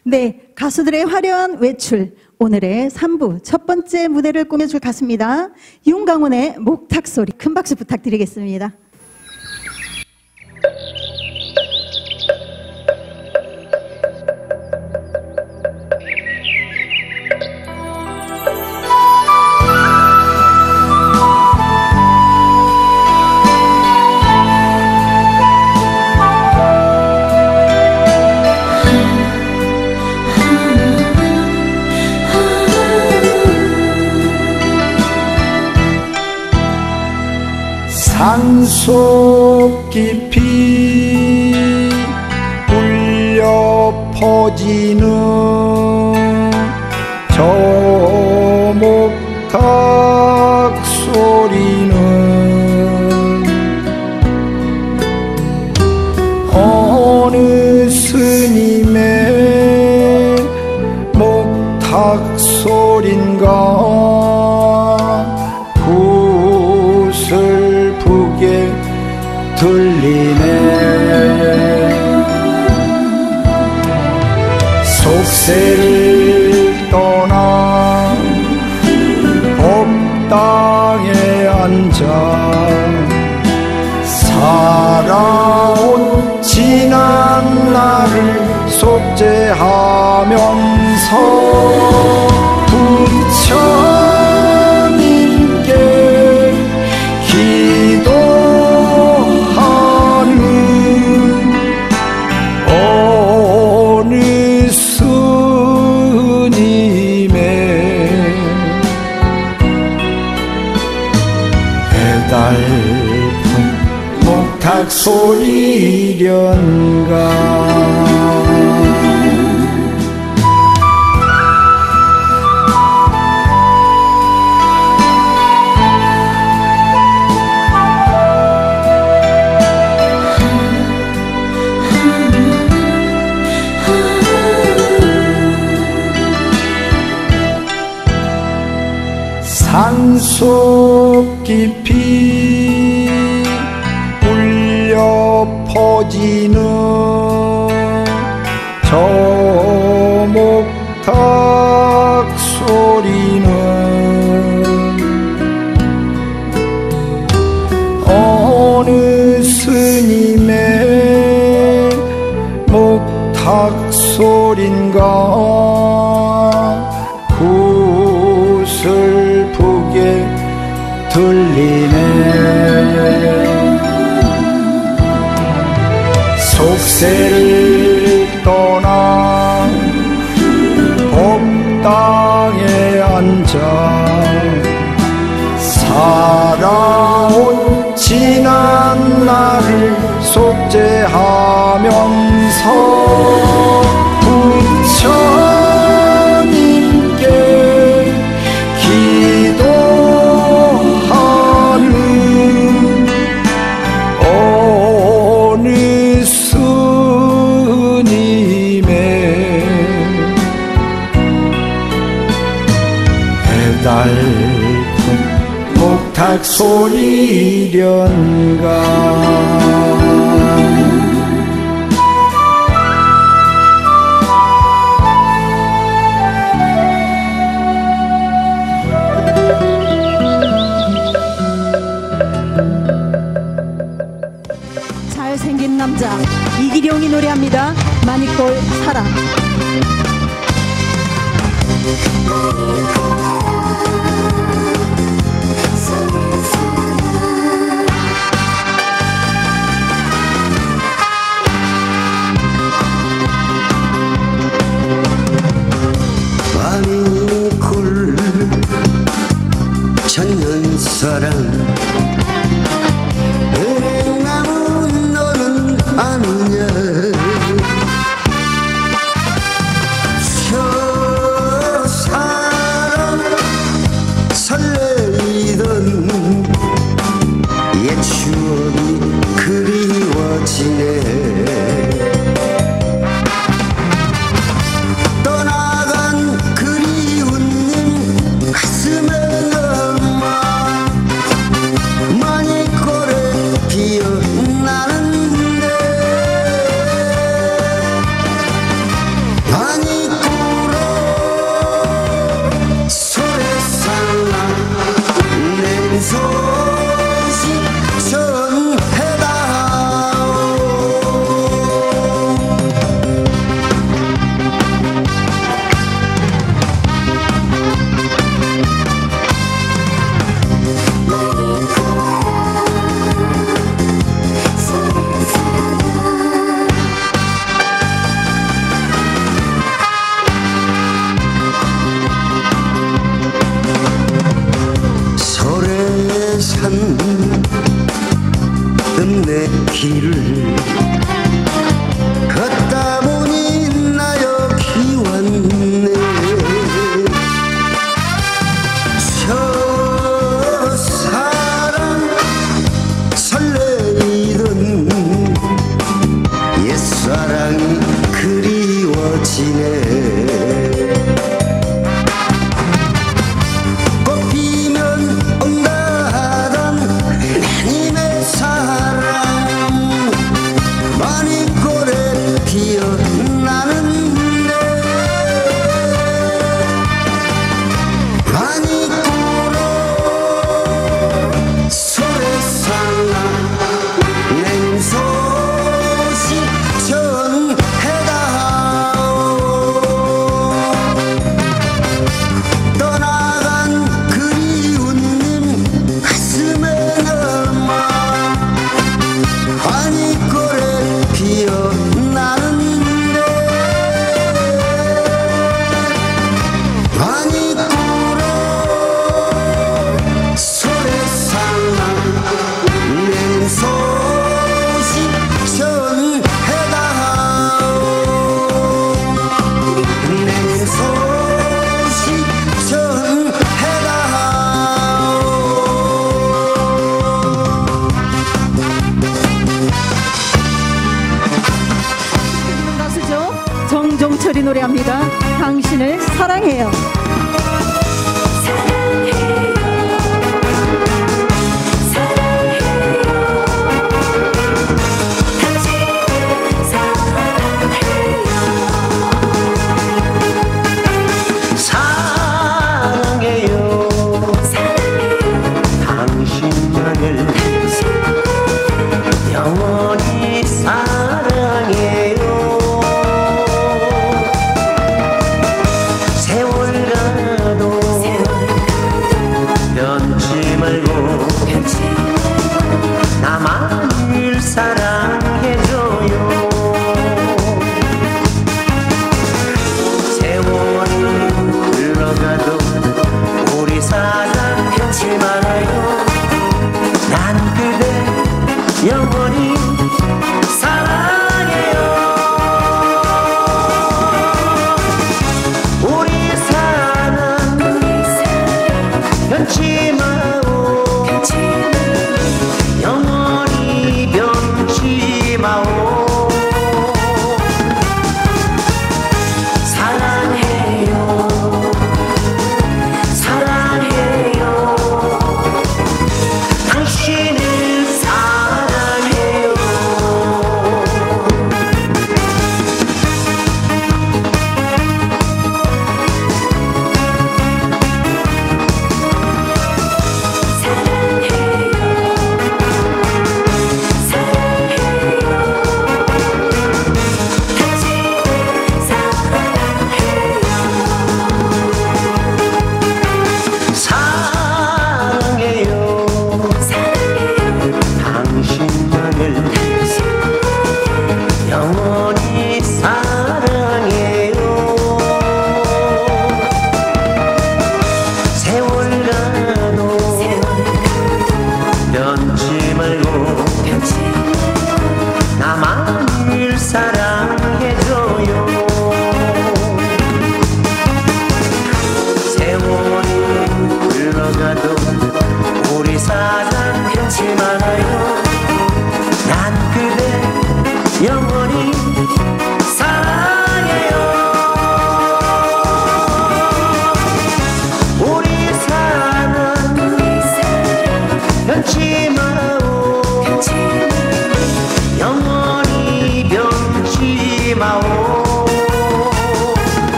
네, 가수들의 화려한 외출, 오늘의 3부 첫 번째 무대를 꾸며줄 가수입니다. 윤강훈의 목탁소리, 큰 박수 부탁드리겠습니다. 산속 깊이 울려 퍼지는 저 목탁 소리는 어느 스님의 목탁 소린가 들리네. 속세를 떠나 법당에 앉아 살아온 지난 날을 속죄하면서 부처님께 기도하는 어느 스님의 애달픈 목탁 소리련가. 산속 깊이 울려 퍼지는 저 목탁 소리는 어느 스님의 목탁 소린가 슬프게 들리네. 속세를 떠나 법당에 앉아 살아온 지난 날을 속죄하면서 부처님께 기도하는 어느 스님의 애달픈 목탁 소리련가. 잘생긴 남자 이기룡이 노래합니다. 마니꼴 사랑. 마니꼴 찾는 사람 은행나무 너는 아느냐. 많이 꿇어 소래살라 내 소식 전해다오. 소래산 내 길을 걷다 보니 나 여기 왔네. 첫사랑 설레이던 옛사랑이 그리워지네. 꽃피면 온다 하던 내님의 사랑 많이 고래 피어나는데 많이 꿇어 소래살라 내 소식 전해다오. 떠나간 그리운 님 가슴에 남아 많이 고래 피어나는데 많이 꿇어 소래살라 내 소식 전해다오. 내 소식 전해다오. 이분 가수죠. 정종철이 노래합니다. 당신을 사랑해요. 사랑해요 당신만을 영원히 사랑해요. 세월과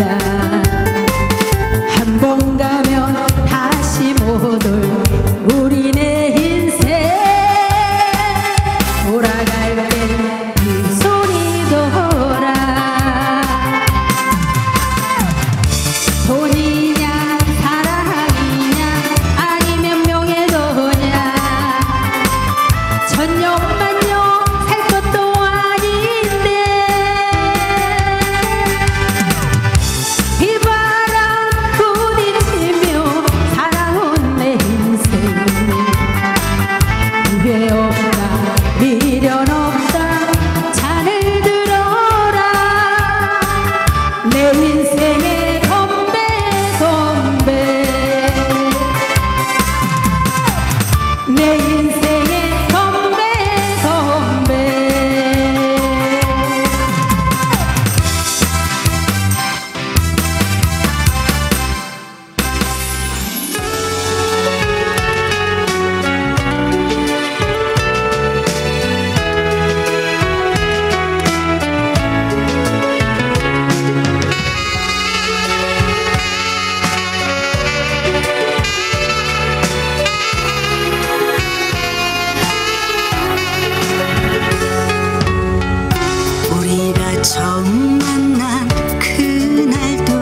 한 번 가면 다시 못 올 우리네 인생 돌아갈 때 이 손이 돌아 돈이냐 사랑이냐 아니면 명예도냐 천년만년 살 것도 아닌데 비바람 부딪히며 살아온 내 인생 기회 없다 미련 없다 잔을 들어라 내 인생의 건배 건배 내 인생의 건배 건배 우리가 처음 만난 그날도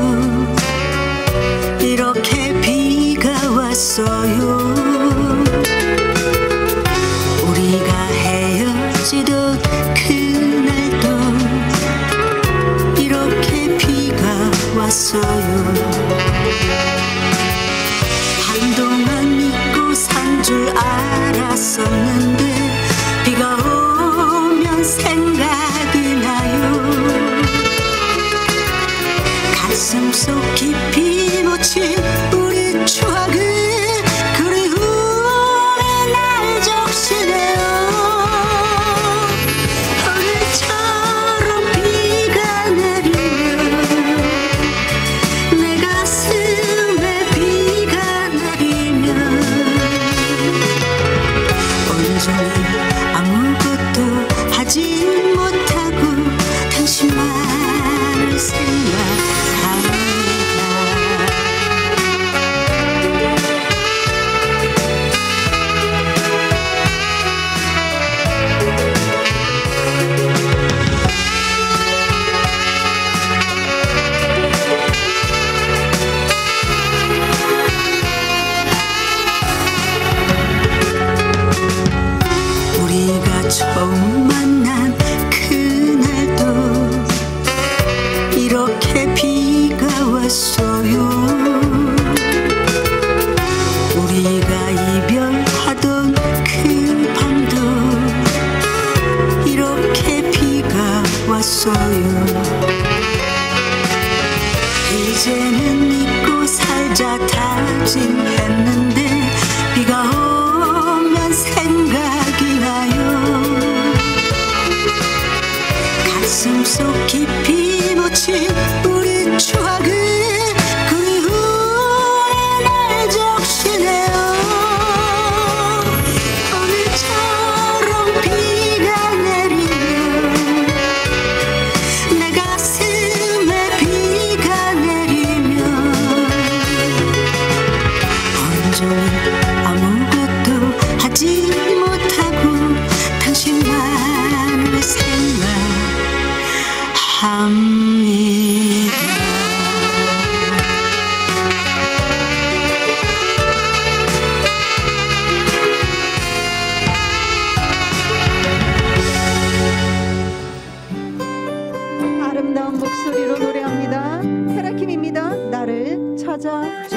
이렇게 비가 왔어요. 우리가 헤어지던 그날도 이렇게 비가 왔어요. 한동안 믿고 산 줄 알았었는데 비가 오면 생각이 나요. 가슴속 깊이 묻힌 우리 추억을 그리움의 날 적시네요. 오늘처럼 비가 내리면 내 가슴에 비가 내리면 온종일 아무것도 하지 못하고 당신만을 생각합니다. 우리가 처음 만난 그날도 이렇게 비가 왔어요. 우리가 이별하던 그 밤도 이렇게 비가 왔어요. 이제는 잊고 살자 다짐했는데 비가 오면 생각이 나요. 가슴속 깊이 묻힌 우리 추억을 그리움의 날 적시네요. 오늘처럼 비가 내리면 내 가슴에 비가 내리면 온종일 아무것도 하지 못하고 당신만을 생각합니다. 아름다운 목소리로 노래합니다. 헤라킴입니다. 나를 찾아줘.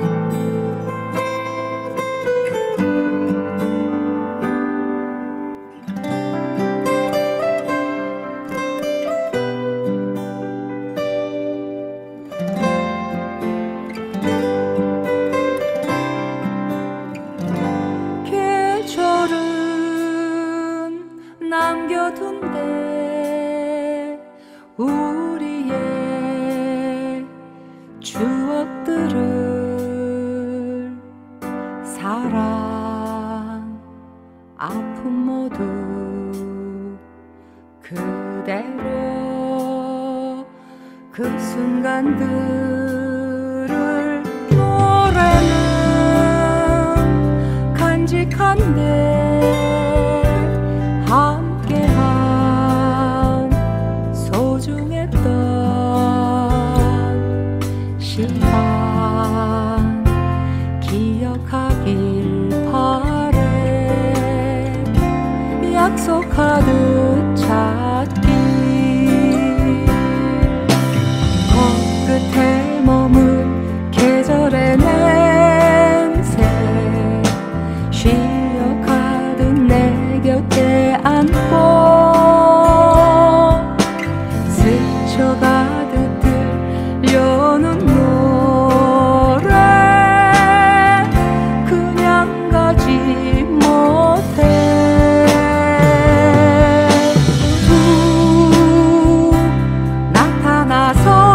계절은 남겨둔 데 우리의 추억들을 사랑 아픔 모두 그대로 그 순간들을 노래는 간직한데 함께한 소중했던 시간 기억하길 바래 약속하듯 찾기 끝에 머문 계절의 냄새 쉬어가듯 내 곁에 안고 스쳐가듯 들려오는 노래 그냥 가지 못해 툭 나타나서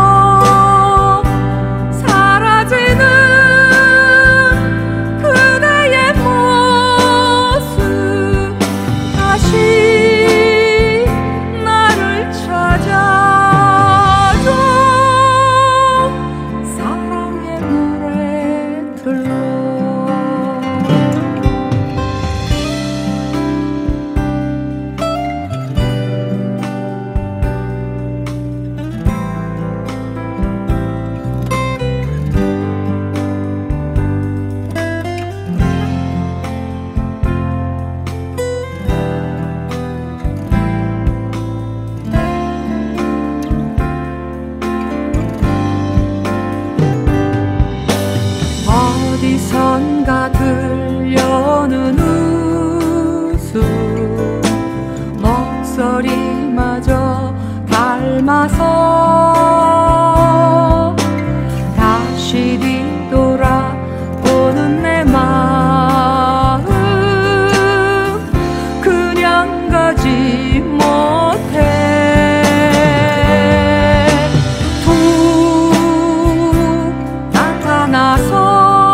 어디선가 들려오는 웃음 목소리마저 닮아서 다시 뒤돌아보는 내 마음 그냥 가지 못해 툭 나타나서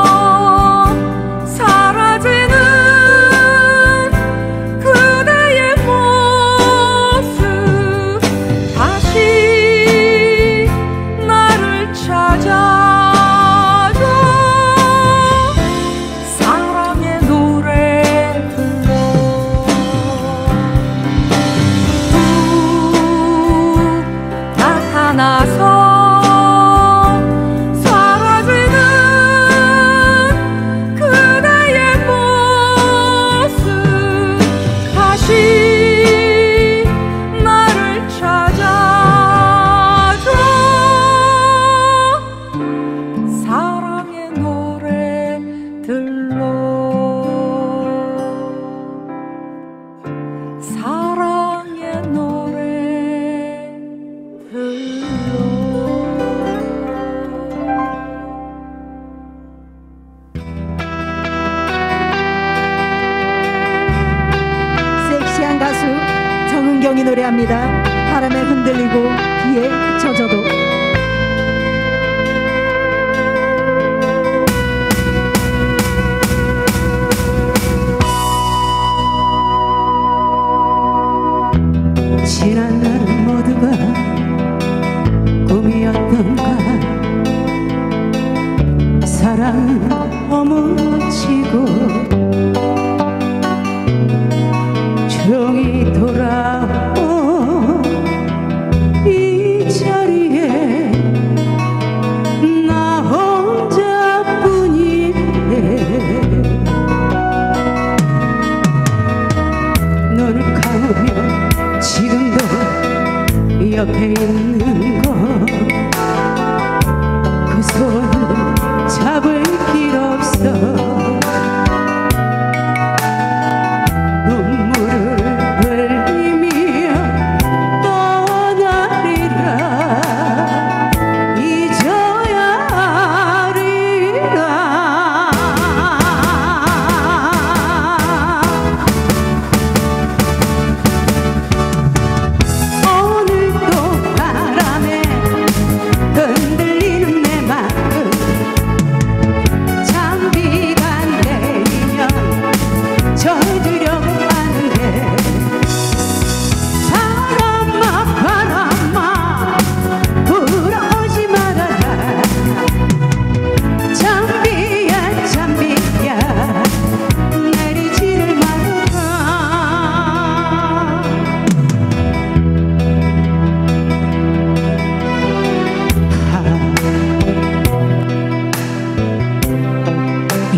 정은경이 노래합니다. 바람에 흔들리고 비에 젖어도. 지난 날은 모두가 꿈이었던가 사랑은 허물지고 조용히 돌아온 이 자리에 나 혼자뿐이네 눈을 감으면 지금도 옆에 있는 것 그 손을 잡을 길 없어 오늘도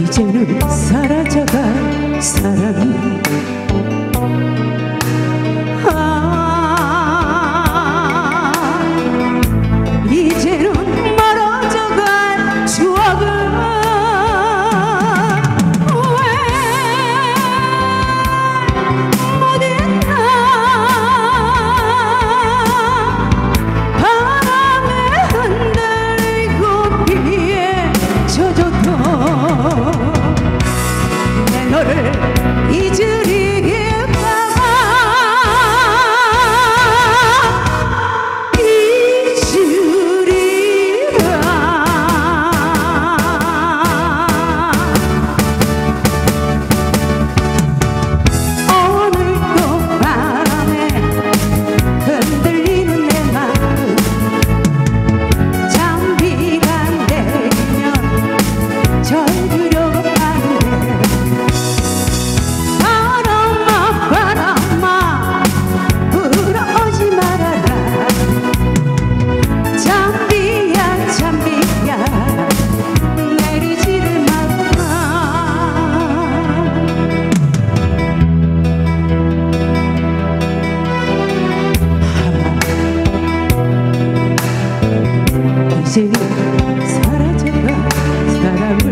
이제는 사라져갈 사랑이 이제는 멀어져갈 추억은 왜 못했나 바람에 흔들리고 비에 젖어도 내 너를 잊으리겠다 이제 사라져갈 사랑을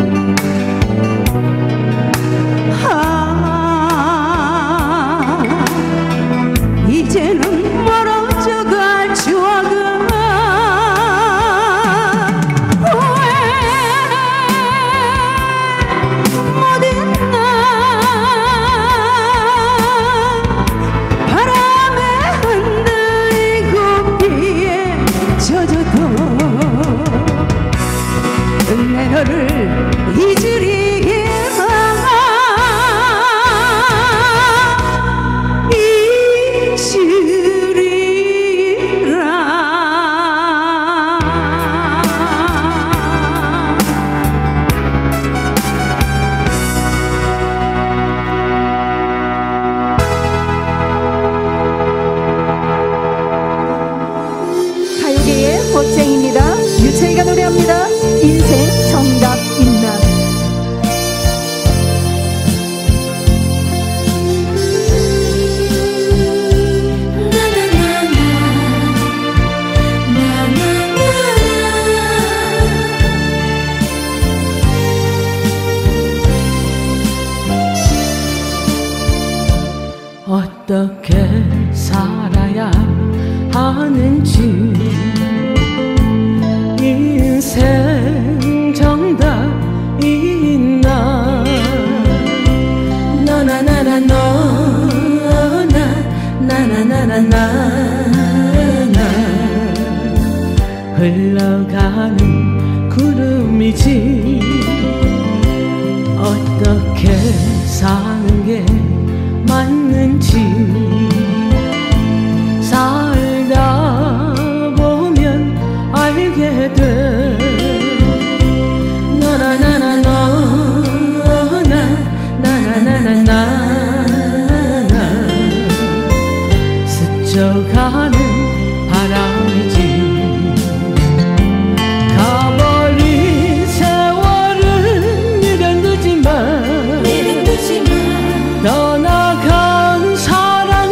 이제는 멀어져갈 추억은 왜 못했나 바람에 흔들리고 비에 젖어도 내 너를 잊으리겠다 잊으리라 가요계의 멋쟁이입니다. 유채이가 노래합니다. 인생 정답 있나. 어떻게 살아야 하는지 인생 정답 있나 너나나나 너나 나나나나나 흘러가는 구름이지 어떻게 사는 게 맞는지 살다 보면 알게 돼 너나나나 너나 나나나나나 스쳐가는 바람이지 가버린 세월은 미련 두지마 떠나간 사랑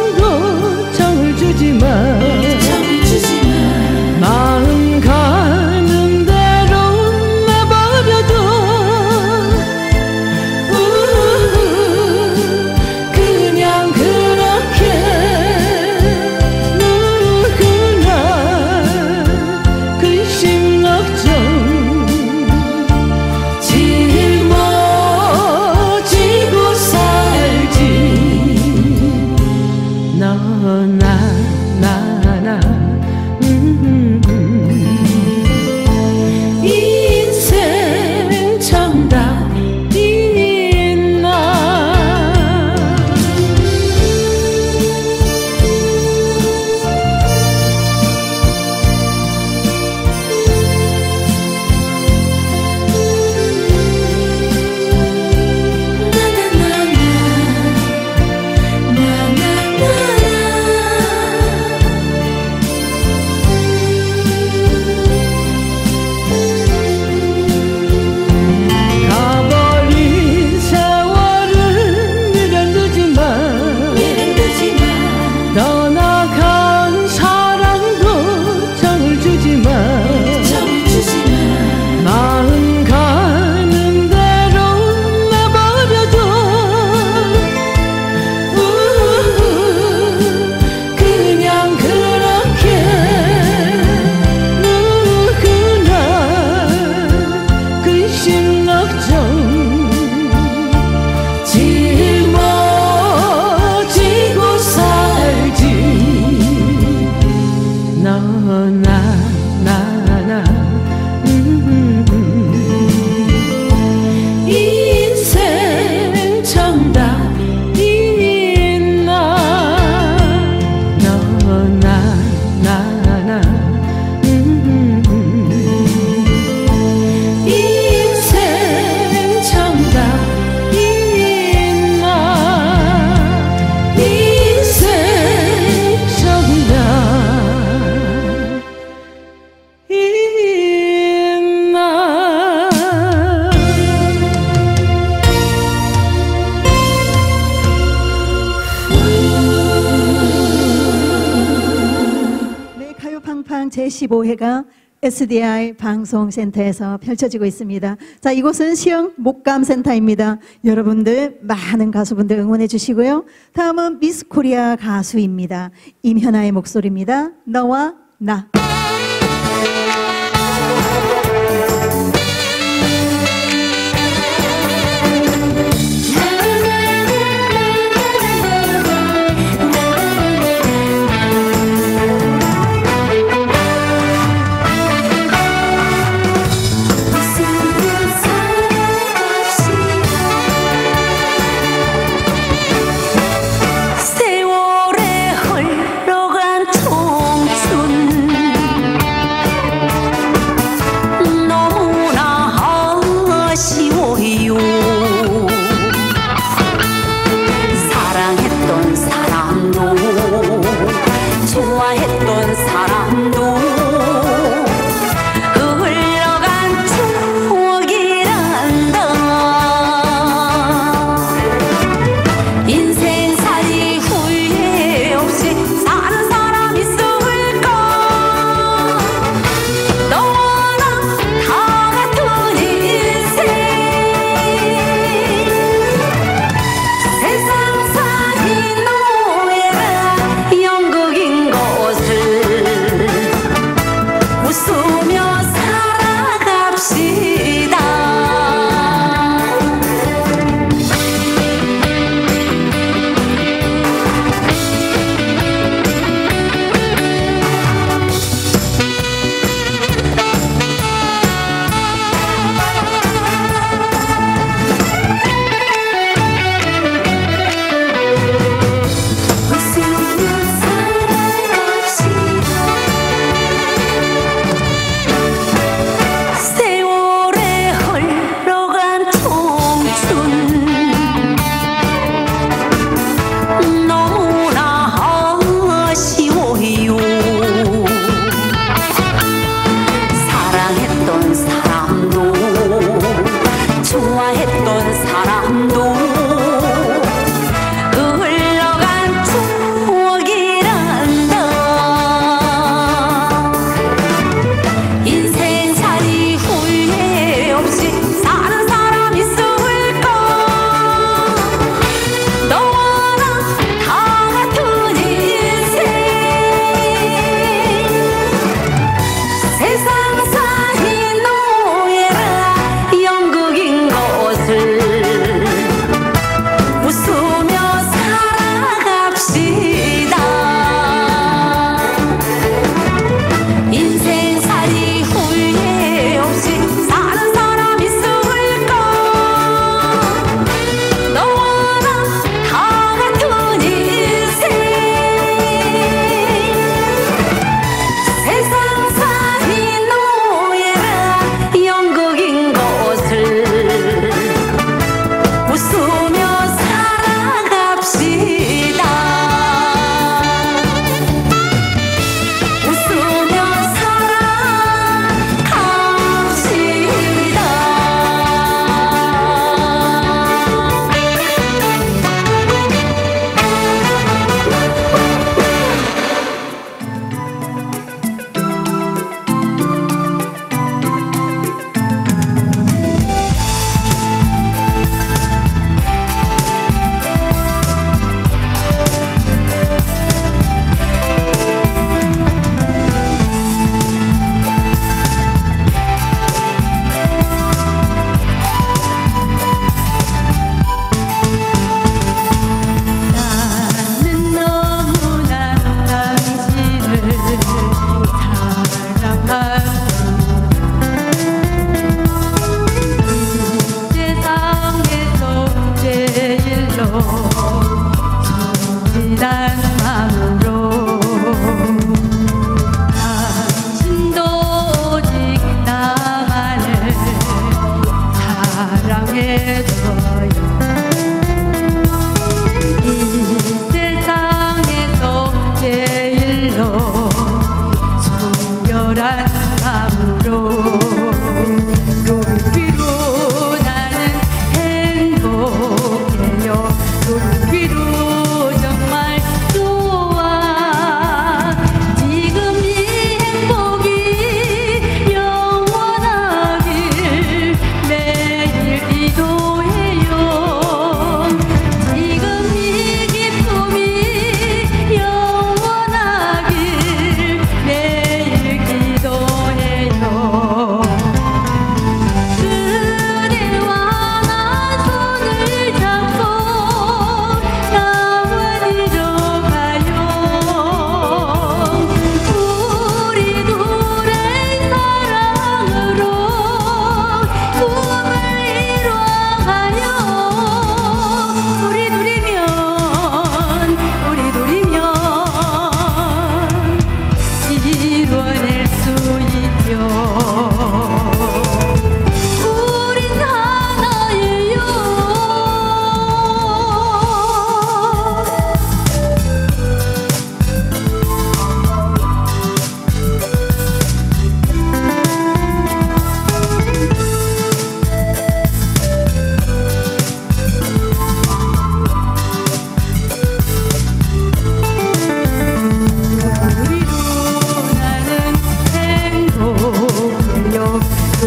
제15회가 SDI 방송센터에서 펼쳐지고 있습니다. 자, 이곳은 시흥 목감센터입니다. 여러분들 많은 가수분들 응원해 주시고요. 다음은 미스 코리아 가수입니다. 임현아의 목소리입니다. 너와 나. 좋아했던 사람도 흘러간 추억이란다. 인생살이 후회 없이 사는 사람 있을까? 너와 나 다 같은 인생, 세상 살이 노예가 연극인 것을 웃으며 살아갑시다. 웃으며 살아갑시다. 세월에 흘러간 청춘 너무나 아쉬워요. 사랑했던 사람도 좋아했던 사람도 흘러간 추억이란다. 인생살이 후회 없이 사는 사람 있을까? 너와 나 다 같은 인생, 세상 살이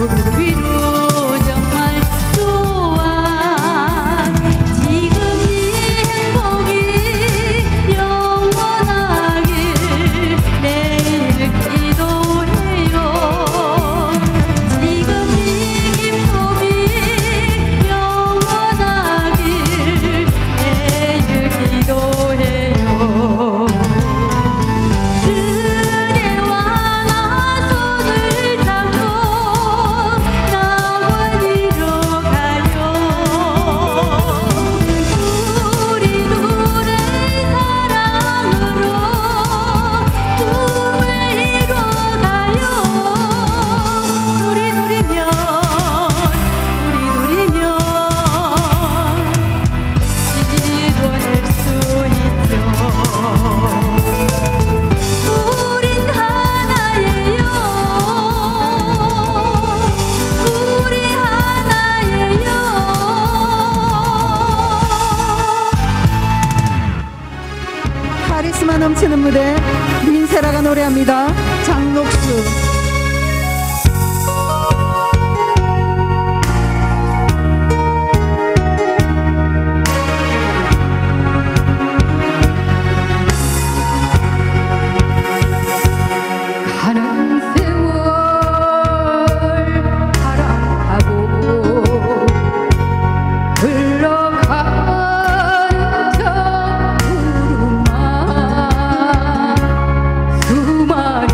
위로 정말 좋아. 지금 이 행복이 영원하길 내일 기도해요. 지금 이 기쁨이 영원하길 내일 기도해요. 그대와 나 손을 잡고 나원이로 가요. 우리 둘의 사랑으로 꿈을 이뤄가요. 우리 둘이면 이뤄낼 수 있죠. 우린 하나예요. 우리 하나예요. 카리스마 넘치는 무대 민세라가 노래합니다. 장녹수. 가는 세월 바람타고 흘러가는 저 구름아 수많은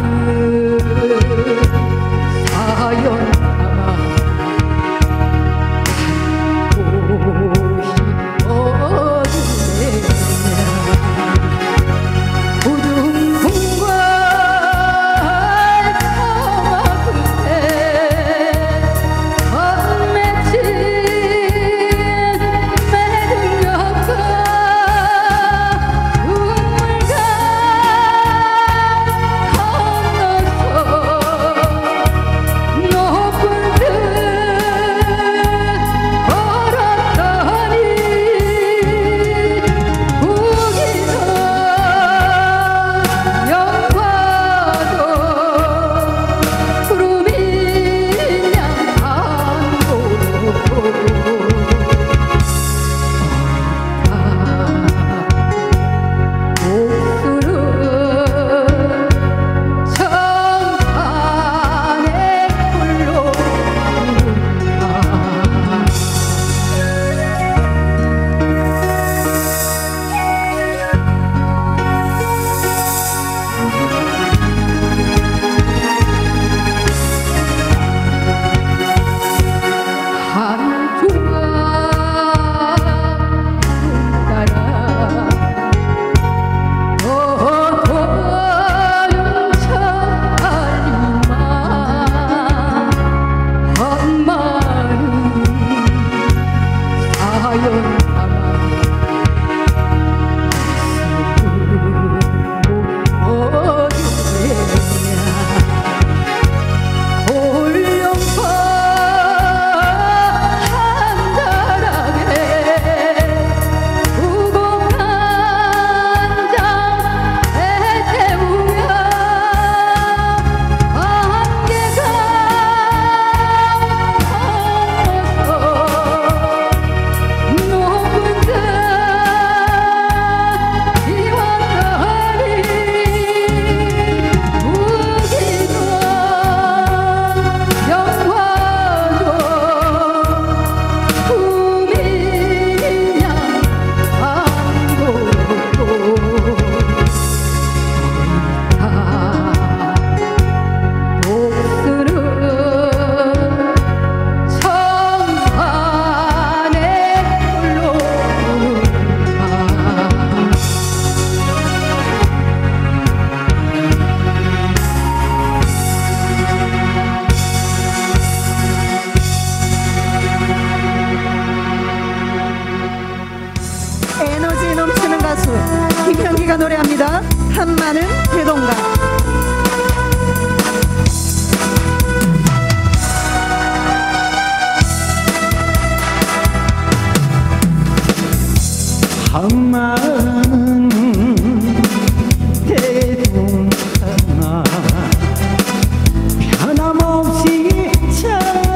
사연 담아 갖고 싶어지네. 우등궁과 서막을때 헛맺힌 매듭역과 눈물과 건너서 높은 듯 걸었더니 우기서 영화도 구름이 그냥 목수는 청산의 홀로 한 조각 따라 어두운 천리만 한마는 사연 담아 올영파 한자락에 우곡한 장에 태우며 안개가 건너서 높은 듯 이왔더니 우기던 영화도 꿈이냐 안 보고 목수는 청산의 홀로 에너지 넘치는 가수 김현기가 노래합니다. 한마는 대동강. 한마는 대동강아 변함없이 참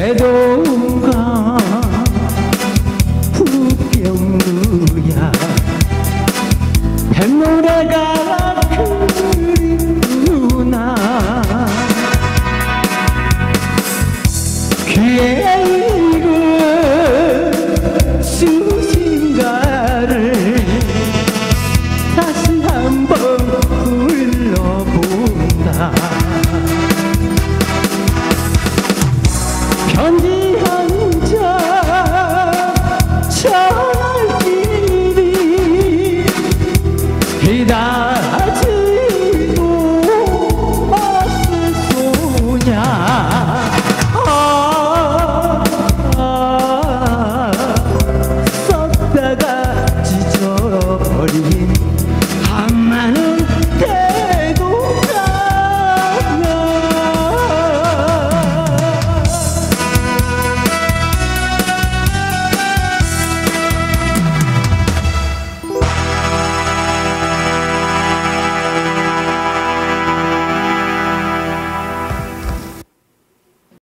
새도가 부평루야 뱃노래가